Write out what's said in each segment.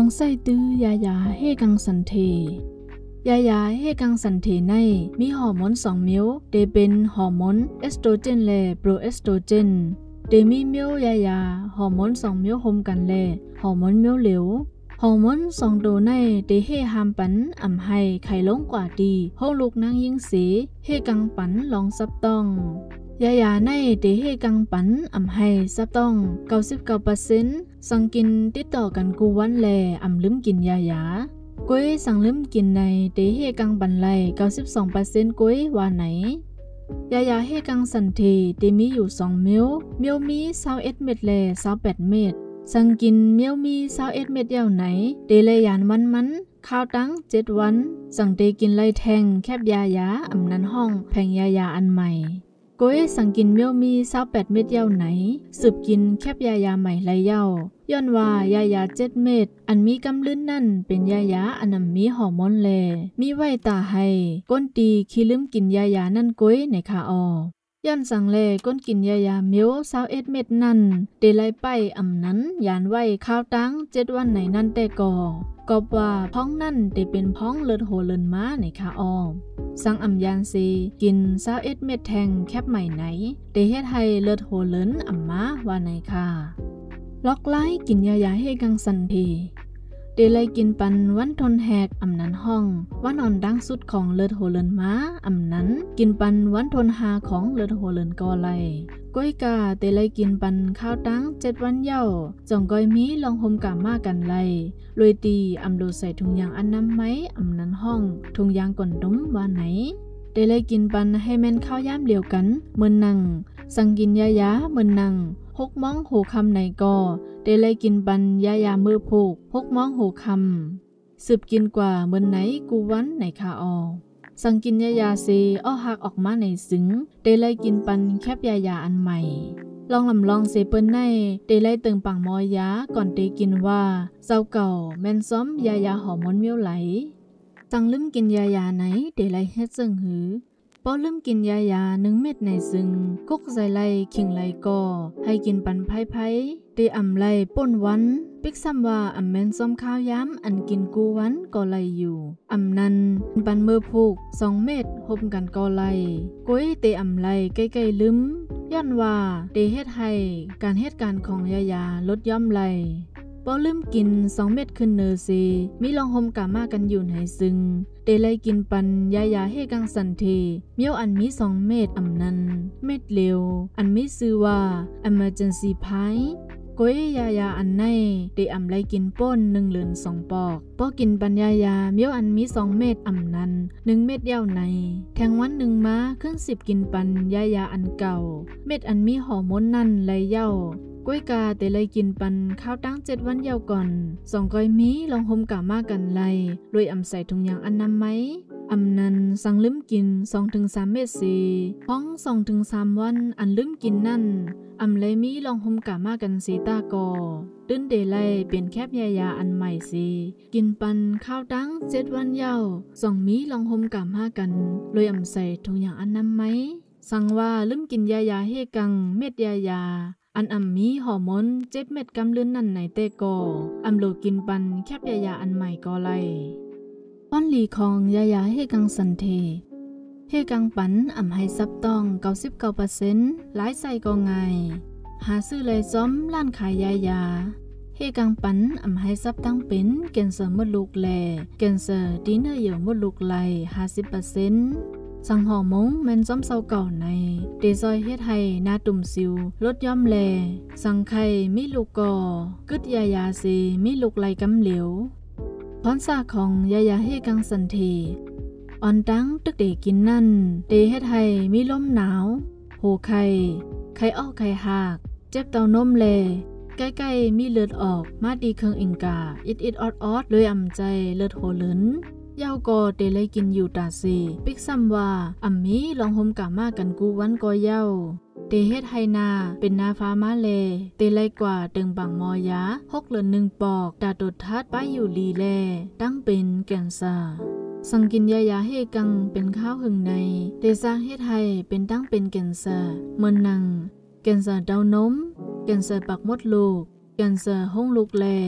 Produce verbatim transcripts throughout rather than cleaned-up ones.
ใส่ตื้อยายาเฮกังสันเทยายาเฮกังสันเทในมีฮอร์โมนสองมิ้วเดเป็นฮอร์โมนเอสโตรเจนและโปรเอสโตรเจนเดมีมิ้วยายาฮอร์โมนสองมิ้วโฮมกันและฮอร์โมนมิ้วเหลวฮอร์โมนสองตัวในเดเฮฮามปันอำให้ไข่ลงกว่าดีห้องลูกนางยิงสีเฮกังปันลองซับต้องยายาในเดเฮกังปันอำให้ซับต้อง เก้าสิบเก้าเปอร์เซ็นต์ สังกินติดต่อกันกูวันแลอำลืมกินยายากล้วยสั่งลืมกินในเดเฮกังปันไล เก้าสิบสองเปอร์เซ็นต์ กล้วยว่าไหนยายาเฮกังสันเทเดมีอยู่สองมิ้วมิ้วมียี่สิบเอ็ดเม็ดและยี่สิบแปดเม็ดสังกินมิ้วมียี่สิบเอ็ดเม็ดยาวไหนเดเลยยานวันมันข้าวตั้งเจ็ดวันสั่งเดกินไล่แทงแคบยายาอำนั้นห้องแผงยายาอันใหม่ก้อยสั่งกินเมียวมียี่สิบแปดเม็ดยาวไหนสืบกินแคบยายาใหม่ไรเย้าย้อนว่ายายาเจ็ดเม็ดอันมีกำลื่นนั่นเป็นยายาอันนำมีฮอร์โมนแลมีไว้ตาให้ก้นตีขี้ลืมกินยายานั่นก้อยในคาอย้อนสั่งแลก้นกินยายาเมียวยี่สิบเอ็ดเม็ดนั่นเดไลไปอำนั้นยานไว้ข้าวตั้งเจ็ดวันไหนนั่นแต่ก่อก็ว่าพ้องนั่นได้เป็นพ้องเลือดโหเลินม้าในคาออสังอำยานซีกินยี่สิบเอ็ดเม็ดแทงแคบใหม่ไหนได้เฮ็ดให้เลือดโหเลินอำม้าว่าในคาล็อกไล่กินยายาให้กังสันทีเดลัยกินปันวันทนแหกอำนั้นห้องวันอ่อนดังสุดของเลือดโหเลินม้าอำนั้นกินปันวันทนหาของเลือดโหเลินกอไลก้อยกาเดลัยกินปันข้าวตั้งเจ็ดวันเย้าจ่องก้อยมีลองหมกามากันไลรวยตีอำโดใส่ถุงยางอันน้ำไม้อำนั้นห้องถุงยางก่อนดุ้มว่าไหนเดลัยกินปันให้แม่นข้าวยามเดียวกันเมื่อนังสั่งกินยายาเมื่อนังหกมองหูคำในกอเดลัยกินปันยายามือผูกหกมองหูคำสืบกินกว่าเมื่อไหนกูวันในคาออสั่งกินยายาเซอ้อหักออกมาในซึ้งเดลัยกินปันแคบยายาอันใหม่ลองลำลองเซเปิ้นในเดลัยเติงปังมอยาก่อนเดกินว่าเจ้าเก่าแม่นซ้อมยายาหอมมนเมียวไหลสั่งลืมกินยายาไหนเดลัยเฮ็ดซึ่งหือพอลืมกินยายาหนึ่งเม็ดในซึ่งกุกใส่ไลขิงไลก็ให้กินปันไผ่ไผ่เดอำไลป่นวันปิกซ้ำว่าอำแม่นซ้อมข้าวย้ำอันกินกูวันก็ไลอยู่อำนั้นปันมือผูกสองเม็ดหบกันก็ไลก้อยเตอำไลใกล้ๆลืมย้อนว่าเดเฮ็ดให้การเหตุการณ์ของยายาลดย่อมไลพอลืมกินสองเม็ดขึ้นเนอซีมีลองหมกามากันอยู่ในซึ่งเดลัยกินปันยายาเฮกังสันเทเมียวอันมีสองเม็ดอำนั้นเม็ดเร็วอันมีชื่อว่า emergency pie ก้อยยายาอันในเดอำไลกินป้นหนึ่งเหลือนสองปอกพอกินปันยายาเมียวอันมีสองเม็ดอำนั้นหนึ่งเม็ดเดียวในแทงวันหนึ่งมาครึ่งสิบกินปันยายาอันเก่าเม็ดอันมีฮอร์โมนนั่นไลเย้าก้อยกาแต่เลยกินปันข้าวตั้งเจ็ดวันยาวก่อนสองก้อยมีลองหมกามากันไลโดยอำใส่ถุงยางอันน้ำไหมอำนั้นสั่งลืมกิน สองถึงสาม เม็ดสีพ้อง สองถึงสาม วันอันลืมกินนั่นอำเลยมีลองหมกามากันสีตากอตื้นเดลัยเป็นแคบยายาอันใหม่สีกินปันข้าวตั้งเจ็ดวันยาวสองมีลองหมกามากันโดยอำใส่ถุงยางอันน้ำไหมสั่งว่าลืมกินยายาเฮกังเม็ดยายาอันอำมีฮอร์โมนเจ็ดเม็ดกำลื่นนั่นในเตกออำโลกินปันแคบยายาอันใหม่ก็ไลป้อนหลีของยายาเฮกังสันเทเฮกังปันอำให้ซับต้อง เก้าสิบเก้าเปอร์เซ็นต์ หลายใส่ก็ง่ายหาซื้อเลยซ้อมร้านขายยายาเฮกังปันอำให้ซับตั้งเป็นแกนเซอร์มดลูกแลแกนเซอร์ดีเนอร์เหี่ยวมดลูกไหล ห้าสิบเปอร์เซ็นต์สังหอมงแม่นซ้อมเศร้าเก่าในเดซอยเฮ็ดให้หน้าตุ่มซิวลดย่อมแลสังไข่มีลูกกอกึดยายาเซมีลูกไหลกำเหลวพรซาของยายาเฮกังสันเทอ่อนตั้งตึกเดกินนั่นเดเฮ็ดให้มีลมหนาวโหไข่ไข่ออกไข่หักเจ็บเต้านมแลใกล้ๆมีเลือดออกมาดีเครื่องอิงกาอิดอิดออดออดเลยอำใจเลือดโหเลินยาวก็เดลัยกินอยู่ตาซีปิกซ้ำว่าอัมมีลองหมกามากันกูวันก็เย้าเดเฮ็ดให้นาเป็นนาฟ้ามาเลเดลัยกว่าตึงบังมอยาหกเหลือนหนึ่งปอกตาตดทัดป้ายอยู่ลีแลตั้งเป็นแกนซาสังกินยายาเฮกังเป็นข้าวหึงในเดสร้างเฮ็ดให้เป็นตั้งเป็นแกนซาเมื่อนังแกนซาเต้านมแกนซาปากมดลูกแกนซาห้องลูกแล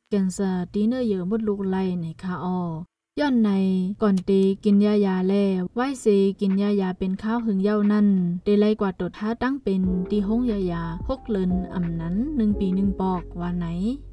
แกนเซอร์ตีเนอร์เยอะมดลูกไล่ในคาอย้อนในก่อนตีกินยายาแลไว้เซกินยายาเป็นข้าวหึงเย้านั่นเดไลกว่าตดท้าตั้งเป็นตีห้องยายาหกเลินอ่ำนั้นหนึ่งปีหนึ่งปอกว่าไหน